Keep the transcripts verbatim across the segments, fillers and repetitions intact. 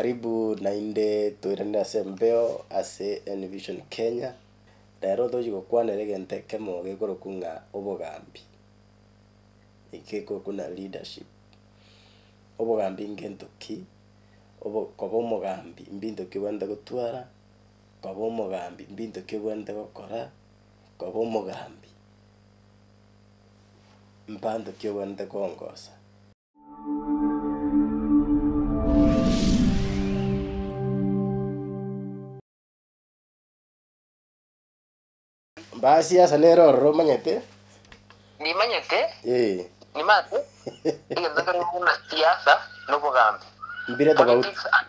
karibu nainde tuirenda sembeo ase Envision Kenya. Rero toji gokwanere gente kemo gekoro kunga obogambi. Ikeko kuna leadership. Obogambi ngento ki obo kobo mogambi mbinto kiwanda gotwara kobo mogambi mbinto kiwanda gokora kobo mogambi mbando kiwanda kongosa. Basi asa nero ro manyete ni manyete eh ni mate iyo ndakari una siasa no bogambi mbire tofauti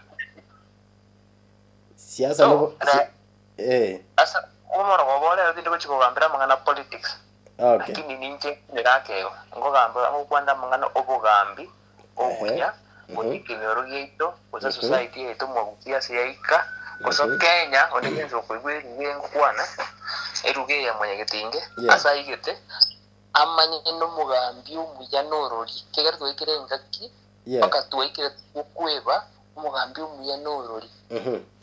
siasa no eh asa umoro gobole ndi ko chikogambira mangana politics. Okay. Lakini ninje nirake ngogamba ngokwanda mangana obogambi okuya onikimero yeito oza society yeito mu siasa yaika oso Kenya onenzo kwigwiri wengo kwana eruge ya mwenye getinge asa igete amanye no mugambi umuya norori kegari twikire ngaki paka twikire kukweba umugambi umuya norori